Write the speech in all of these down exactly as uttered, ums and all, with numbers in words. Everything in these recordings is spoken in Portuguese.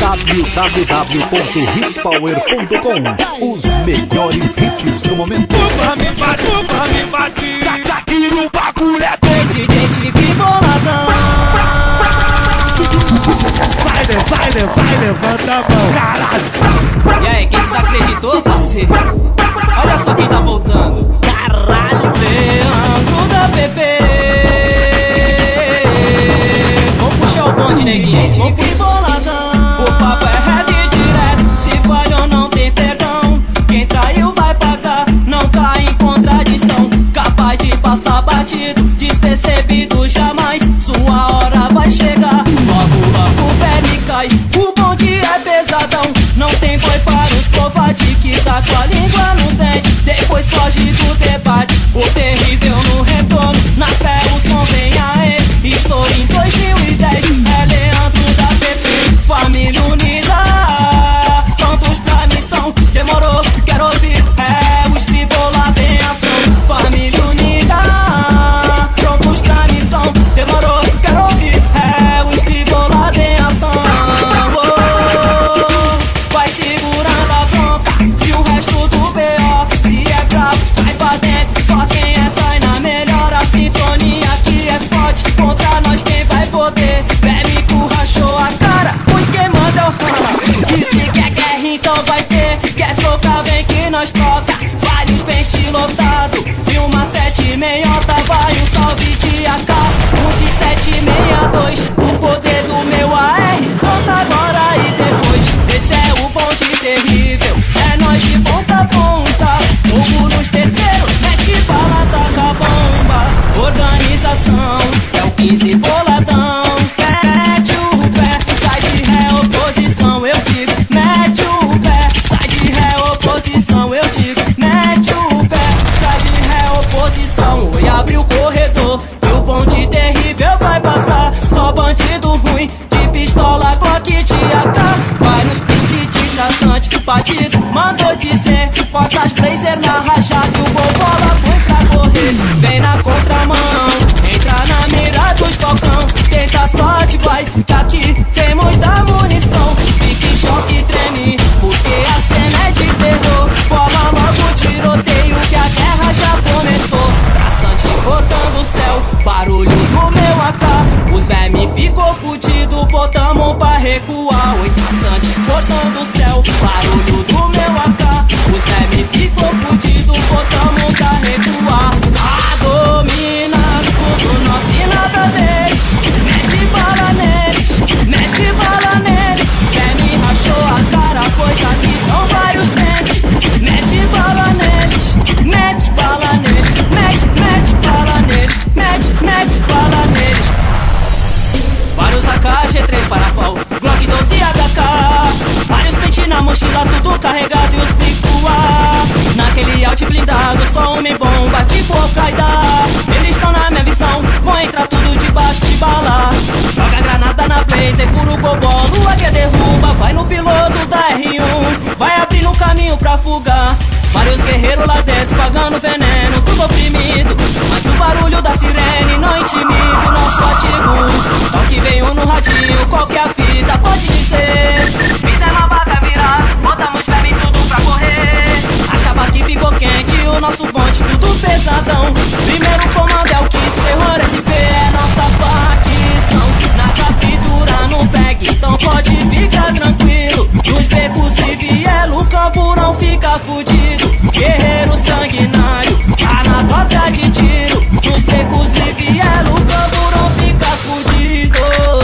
w w w ponto hits power ponto com. Os melhores hits do momento. Opa, me bate, opa, me bate. Aqui no bagulho é D J Tigre boladão. Vai, vai, vai, levanta a mão. Caralho. E aí, quem desacreditou, parceiro? Olha só quem tá voltando. Caralho. Leandro da P P. Vamos puxar o bonde, neguinho. Tigre boladão. O papo é red direto. Se falhou não tem perdão. Quem traiu vai pagar. Não tá em contradição. Capaz de passar batido, despercebido jamais. Sua hora vai chegar. Logo, logo o velho cai. O bonde é pesadão. Não tem boi para os covardes que tá com a língua nos dentes. Depois foge do debate. O terrível no retorno. Na fé o som vem aê. Estou em dois mil e dez. É Leandro da P P. Família unida. Prontos pra missão. Demorou, quero ouvir. É o estribolado em ação. Família unida. Prontos pra missão. Demorou, quero ouvir. É o estribolado em ação. Oh, vai segurando a bronca e o resto do B O. Se é bravo, vai pra dentro. Só quem é sai na melhor. A sintonia aqui é forte. Contra nós quem vai poder. Bélico rachou a cara, pois quem manda é o rama. E se quer guerra então vai ter. Quer trocar vem que nós troca. Vários pente lotado e uma sete meiota. Vai um salve de A K, um de sete seis dois. O poder do meu A R, conta agora e depois. Esse é o bonde terrível, é nós de ponta a ponta. Fogo nos terceiros, mete bala, taca bomba. Organização, é o quinze boladão. Mete o pé, sai de ré, oposição, eu digo. Mete o pé, sai de ré, oposição, eu digo. Mete o pé, sai de ré, oposição. Oi, abre o corredor, e o bonde terrível vai passar. Só bandido ruim, de pistola, Glock de A K. Vai nos pente de traçante, batido, mandou dizer. Fotas blazer na rajada, o bobola foi pra correr. Vem na contramão, entra na mira dos falcão. Tenta sorte, vai, que aqui tem muita munição. Fique em choque e treme, porque a cena é de terror. Bola logo o tiroteio que a guerra já começou. Traçante cortando o céu, barulho do meu A K. Os vermes ficou fudido, botamos pra recuar. Oi, traçante cortando o céu, barulho do meu A K. Os vermes ficou fudido, botamos pra recuar. A dominar tudo nós e nada deles. Mete bala neles, mete bala neles. Verme rachou a cara, pois aqui são vários pentes. Mete bala neles, mete bala neles. Mete, mete bala neles, mete, mete bala neles. Vários A K, G três parafal, Glock doze H K. Vários pente na mochila, tudo carregado e os pico ar. Naquele out blindado, só homem bomba, tipo Al-Qaeda. Eles estão na minha visão, vão entrar tudo debaixo de bala. Joga granada na blazer, fura o bobolo, a que derruba. Vai no piloto da R um, vai abrindo um caminho pra fugar. Vários guerreiros lá dentro, pagando veneno, tudo oprimido. Mas o barulho da sirene não intimida o nosso ativo. Toque veio no radinho, qual que é a fita, pode dizer. Fizemos a vaca virar, botamos verme tudo pra correr. Achava que ficou quente, o nosso bonde tudo pesadão. Primeiro comando é o Kiss, terror S P é nossa facção. Na captura no bag, então pode ficar tranquilo. Nos becos e vielo, o campo não fica fudido. Guerreiro sanguinário, tá na troca de tiro. Nos becos e vielo, o campo não fica fudido.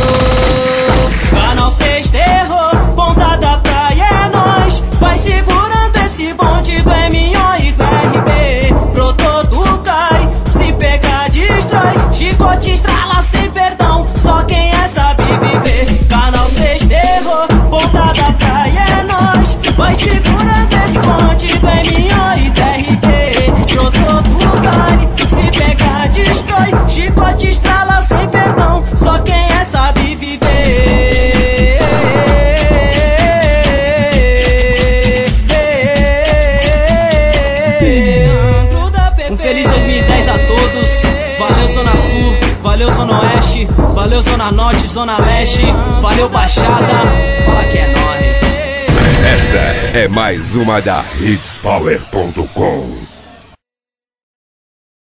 Canal seis terror, ponta da praia é nós. Vai segurando esse bonde do M O e do R B. Pro todo cai, se pegar destrói. Chicote estrala sem perdão, só quem é sabe viver. Canal seis terror, ponta da praia é nós. Vai segurando esse bonde do M O e do R B. Pro todo cai, se pegar destrói. Chicote estrala sem perdão, só quem é sabe viver. Um feliz dois mil e dez a todos. Valeu Zona Sul, valeu Zona Oeste, valeu Valeu Zona Norte, Zona Leste, valeu Baixada, fala que é nóis. Essa é mais uma da hits power ponto com.